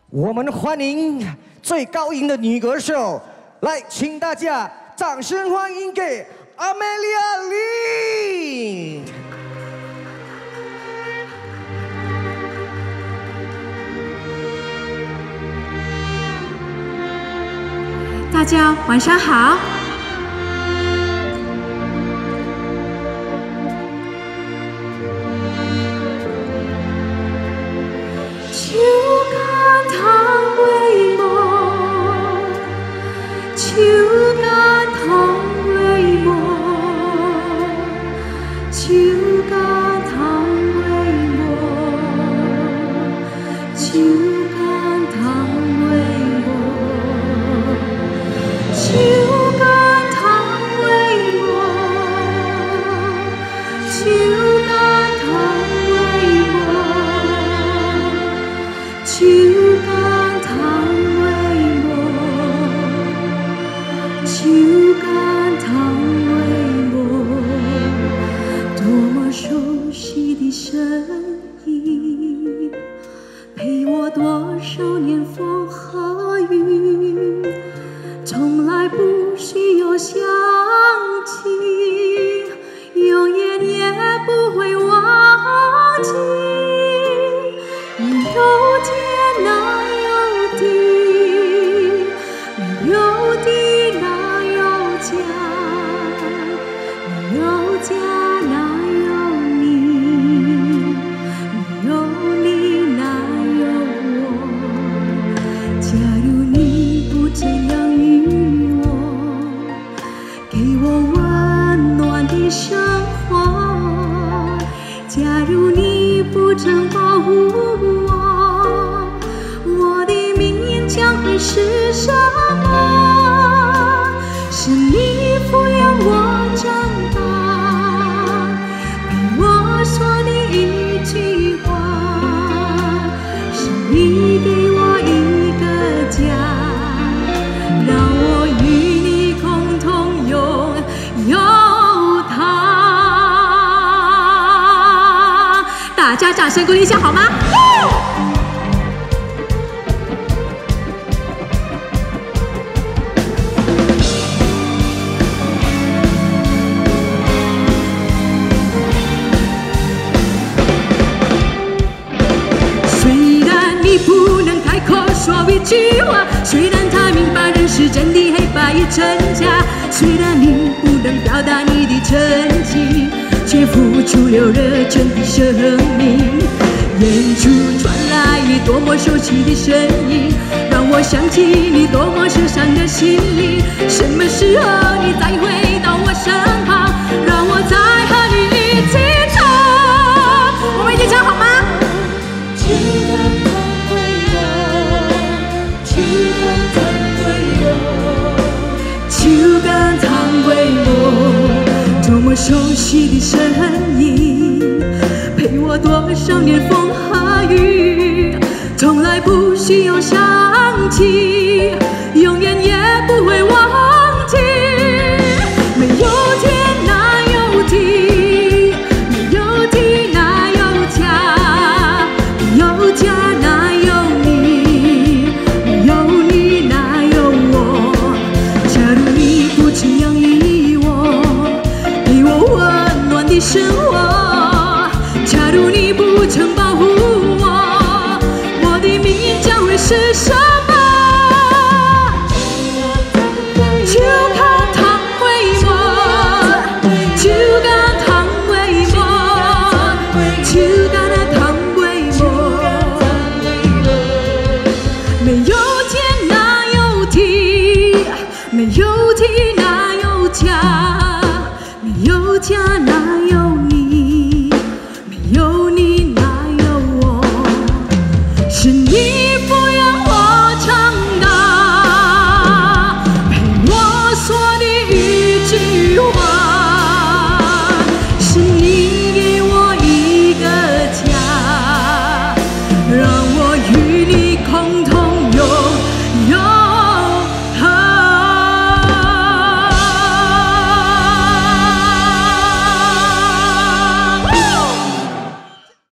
我们欢迎最高音的女歌手，来，请大家掌声欢迎给阿梅利亚林。 大家晚上好。秋干倘为梦，秋干倘为梦，秋干倘为梦，秋干倘为梦，秋干倘为梦，秋干倘为梦。秋干倘为梦，秋干倘为梦，多么熟悉的声音，陪我多少年风和雨，从来不需要想起，永远也不会忘记。你有天哪有地，你有地哪有家，你有家哪有你，你有你哪有我。假如你不这样与我，给我温暖的生活，假如你不曾保护我，我的命将会是什么？是你抚养我长大，陪我说的一句话，是你给我一个家，让我与你共同拥有它。大家掌声鼓励一下好吗？虽然你不能开口说一句话，虽然他明白人世间的黑白与真假，虽然你不能表达你的真情，却付出了热忱的生命。远处传来你多么熟悉的声音，让我想起你多么受伤的心灵。什么时候你再回到我身旁，让我再和你一起唱？我们一起唱好吗？秋干倘为梦，秋干倘为梦，多么熟悉的声音，陪我多少年风和雨，从来不需要想